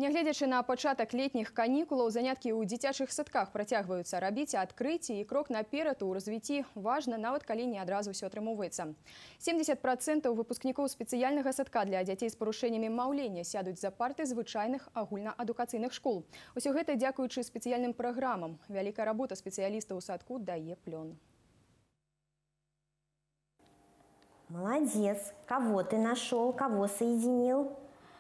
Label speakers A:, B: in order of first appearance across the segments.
A: Нягледзячы на пачатак летніх канікулаў, заняткі ў дзіцячых садках працягваюцца. Рабіць адкрыцці і крок наперад у развіцці важна, нават калі не адразу ўсё атрымоўваецца. 70% выпускнікоў спецыяльнага садка для дзяцей з парушэннямі маўлення сядуць за парты звычайных агульнаадукацыйных школ. Усё гэта дзякуючы спецыяльным праграмам. Вялікая работа спецыялістаў у садку дае плён.
B: Молодец. Кого ты нашел? Кого соединил?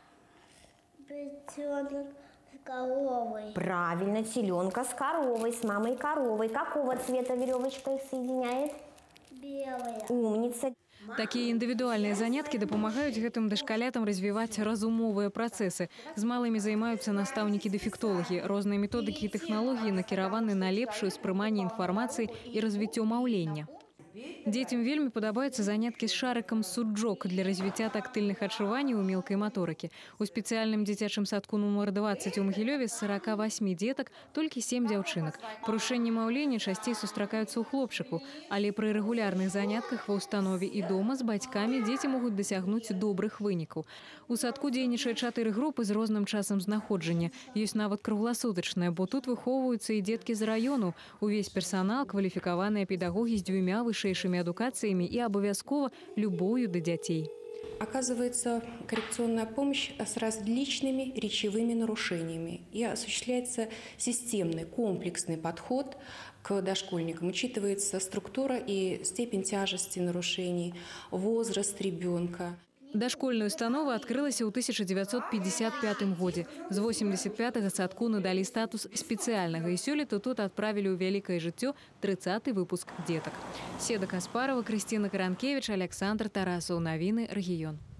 C: Теленок с коровой.
B: Правильно, теленка с коровой, с мамой коровой. Какого цвета веревочка их соединяет?
C: Белая.
B: Умница.
D: Такія індывідуальныя заняткі дапамагаюць гэтым дашкалятам развіваць разумовыя працэсы. З малымі займаюцца настаўнікі-дэфектолагі. Розныя методыкі і тэхналогіі накіраваны на лепшую спрыманне інфармацыі і развіццё маўлення. Дзецям вельмі падабаюцца заняткі з шарыкам суджок для развіцця тактыльных адчуванняў у мелкай маторыкі. У спецыяльным дзіцячым садку нумар 20 у Магілёве з 48 дзетак толькі 7 дзяўчынак. Парушэнні маўлення часцей сустракаюцца ў хлопчыку, але пры рэгулярных занятках ва ўстанове і дома з бацькамі дзеці могуць дасягнуць добрых вынікаў. У садку дзейнічае 4 групы з розным часам знаходжання. Ёсць нават кругласутачная, бо тут выхоўваюцца і дзеткі з раёну. Увесь персанал кваліфікаваныя педагогі з 2 вышэйшымі адукацыямі и обовязково любовью до детей.
E: Оказывается коррекционная помощь с различными речевыми нарушениями и осуществляется системный, комплексный подход к дошкольникам. Учитывается структура и степень тяжести нарушений, возраст ребенка.
D: Дашкольная установа открылась в 1955 году. С 85-го садку надали статус специального, и сёлета тут отправили у великое жыццё 30-й выпуск деток. Седа Каспарова, Кристина Каранкевич, Александр Тарасов. Новины регион.